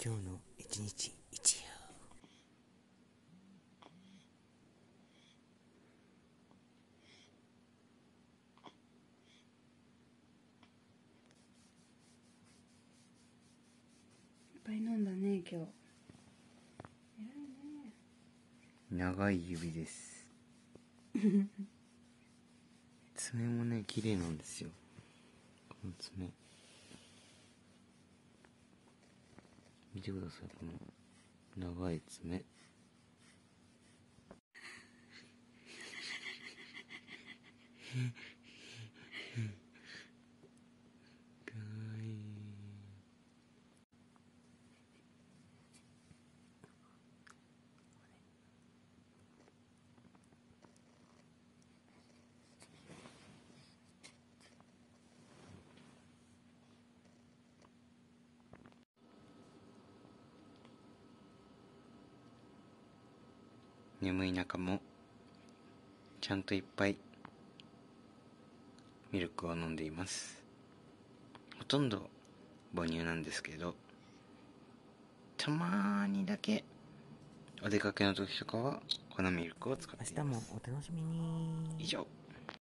今日の一日一夜。 いっぱい飲んだね今日。偉いね。 長い指です爪もね綺麗なんですよ、この爪見てください、この長い爪かわいい。眠い中もちゃんといっぱいミルクを飲んでいます。ほとんど母乳なんですけど、たまーにだけお出かけの時とかは粉ミルクを使っています。明日もお楽しみに。以上。